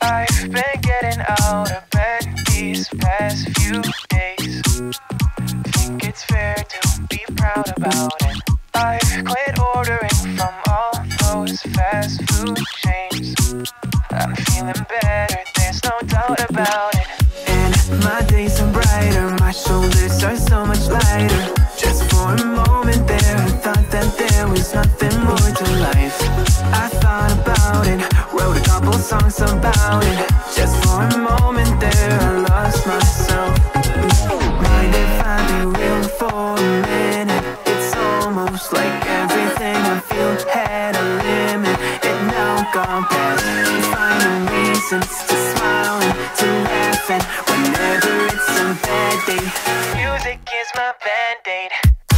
I've been getting out of bed these past few days. Think it's fair to be proud about it. I've quit ordering from all those fast food chains. I'm feeling better, there's no doubt about it. And my days are brighter, my shoulders are so much lighter. Just for a moment there, I thought that there was nothing more to life. I thought about it, wrote a couple songs about it. Just for a moment there, I lost myself. Mind if I be real for a minute? It's almost like everything I feel had a limit. It now gone past, finding reasons to smile and to laugh. And whenever it's a bad day, music is my band-aid.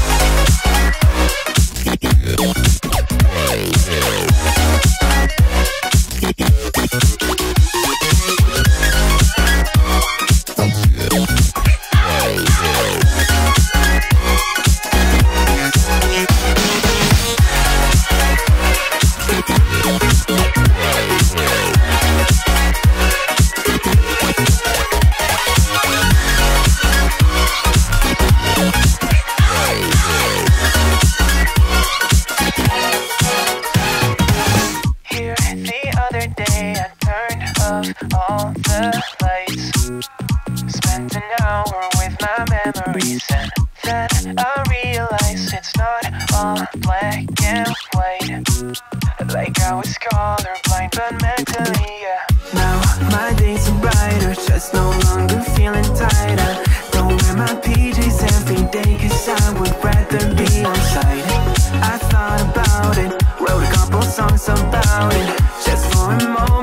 All the lights, spent an hour with my memories, and then I realized it's not all black and white. Like I was colorblind, but mentally, yeah. Now my days are brighter, just no longer feeling tired. I don't wear my PJs every day, cause I would rather be outside. I thought about it, wrote a couple songs about it. Just for a moment